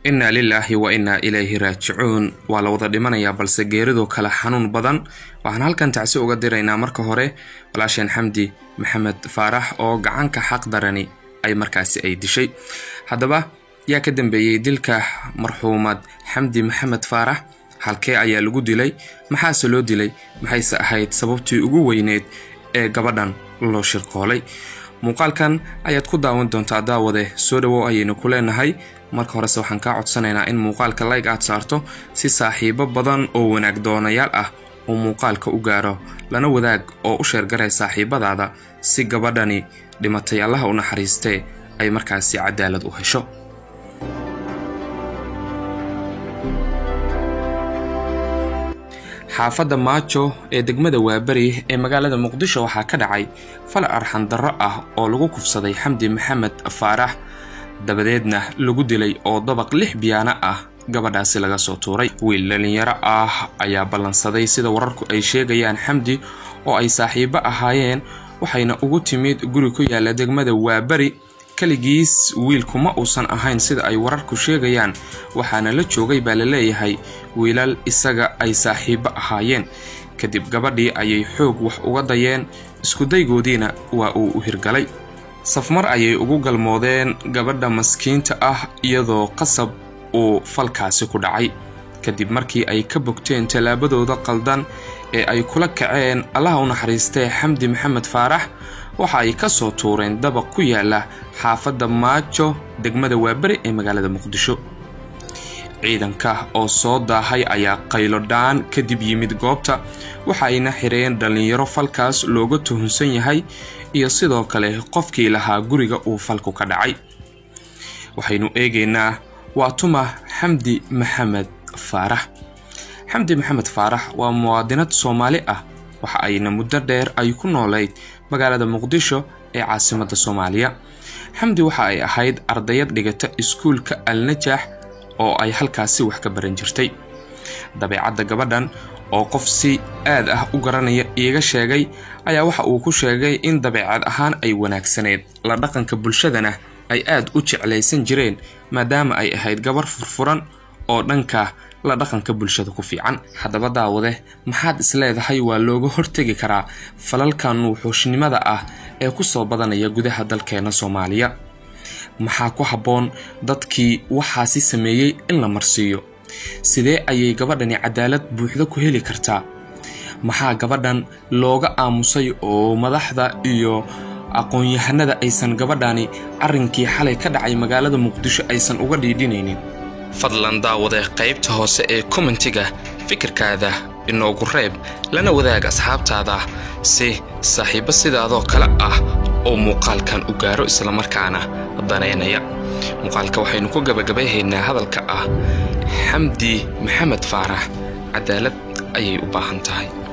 inna lillahi wa inna ilayhi raaji'uun wala wada dhimanaya balse geeridu kala xanuun badan waxaan halkan tacsi uga diraynaa marka hore walaasheen Xamdi Maxamed Faarax oo gacanka xaq darani ay markaasi ay dishay hadaba yaa ka dambeeyay dilka marxuumad Xamdi Maxamed Faarax halkee ayaa lagu dilay maxaa loo dilay maxayse ahayd sababtii ugu weyneed ee gabadhan loo shirqoolay muuqaalkan ayaad ku daawan doontaa daawade soo dhawow ayaynu ku leenahay marka hore waxaan ka codsanaynaa in muuqaalka like aad saarto si saaxiibo badan oo wanaag doonayaal ah oo muuqaalka u gaaro lana wadaag oo u sheer garay saaxiibadaada si gabadhani dhimatay Allah u naxariistay ay markaasi cadaalad u hesho xaafadda Maajo ee degmada Waabari ee magaalada Muqdisho waxaa ka dhacay fal arxan darro ah oo lagu kufsaday Xamdi Maxamed Faarax dabadeedna lagu dilay oo dabaq 6 biyaana ah gabadhaasi laga soo tuuray wiil dhalinyaro ah ayaa ballansaday sida wararku ay sheegayaan Xamdi oo ay saaxiibo ahaayeen waxayna ugu timid guri ku yaala degmada Waabari kaligiis wiilku ma uusan ahayn sida ay wararku sheegayaan waxaana la joogay baa la leeyahay wiilal isaga ay saaxiibo ahaayeen kadib gabadhii ayay xoog wax uga dayeen isku daygoodiina waa uu u hirgalay safmar ayay ugu galmoodeen gabadha maskiinta ah iyadoo qasab uu falkaasi ku dhacay kadib markii ay ka bogteen talaabadooda qaldan ee ay kula kaceen Allah u naxariistay Xamdi Maxamed Faarax waxa ay ka soo tuureen dabaq ku yaala xaafadda Maajo degmada Waabari ee magaalada Muqdisho ciidanka oo soo daahay ayaa qaylo dhaan kadib yimid goobta waxa ayna xireen dhalinyaro falkaas looga tuhunsan yahay iyo sidoo kale qofkii lahaa guriga uu falku ka dhacay waxaynu eegaynaa waa tuma Xamdi Maxamed Faarax Xamdi Maxamed Faarax waa muwaadinad Soomaali ah waxa ayna muddo dheer ay ku nooleyd magaalada Muqdisho ee caasimadda Soomaaliya Xamdi waxa ay ahayd ardayad dhigata iskuulka Al-Najaax oo ay halkaasi wax ka baran jirtay dabeecadda gabadhan oo qof si aad ah u garanaya iyaga sheegay ayaa waxa uu ku sheegay in dabeecad ahaan ay wanaagsaneed la dhaqanka bulshadana ay aad u jeclaysan jireen maadaama ay ahayd gabar furfuran oo dhanka la dhaqanka bulshada ku fiican hadaba daawade maxaad isleedahay waa looga hortagi karaa falalkan wuxuushnimada ah ee ku soo badanaya gudaha dalkeena Soomaaliya maxaa ku haboon dadkii waxaasi sameeyay in la marsiiyo sidee ayay gabadhani cadaalad buuxda ku heli kartaa maxaa gabadhan looga aamusay oo madaxda iyo aqoon-yahanada aysan gabadhani arrinkii xalay ka dhacay magaalada Muqdisho aysan uga dhiidhinaynin fadlan daawade qaybta hoose ee commentiga fikirkaada inoogu reeb lana wadaag asxaabtaada si saaxiibo sidaadoo kale ah oo muuqaalkan u gaaro isla markaana daneynaya muuqaalka waxaynu ku gabagabaynaynaa hadalka ah Xamdi Maxamed Faarax cadaalad ayay u baahan tahay